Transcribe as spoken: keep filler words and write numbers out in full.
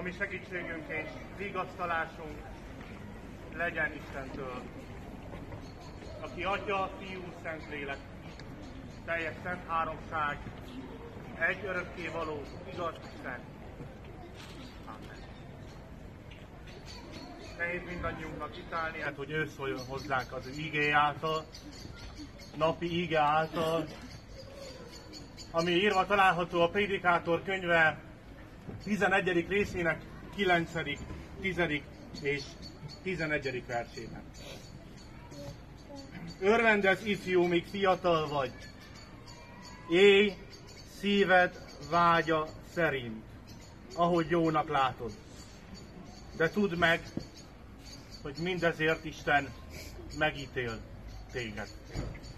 ami segítségünk és vigasztalásunk legyen Istentől, aki Atya, Fiú, Szentlélek, teljes szent háromság, egy örökkévaló, igaz Isten. Amen. Nehéz mindannyiunknak kitálni, hát hogy ő szóljon hozzánk az ő igé által, napi ige által, ami írva található a Prédikátor könyve tizenegyedik részének kilencedik, tizedik és tizenegyedik versében. Örvendezz, ifjú, míg fiatal vagy, élj szíved vágya szerint, ahogy jónak látod. De tudd meg, hogy mindezért Isten megítél téged.